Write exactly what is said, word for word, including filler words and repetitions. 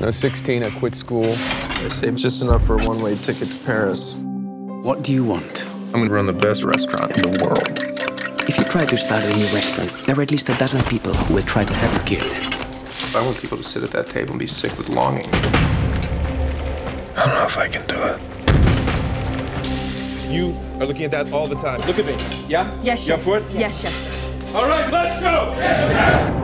I was sixteen, I quit school. I saved just enough for a one-way ticket to Paris. What do you want? I'm gonna run the best restaurant in the world. If you try to start a new restaurant, there are at least a dozen people who will try to have you killed. I want people to sit at that table and be sick with longing. I don't know if I can do it. You are looking at that all the time. Look at me. Yeah? Yes, You chef. up for it? Yes, chef. All right, let's go!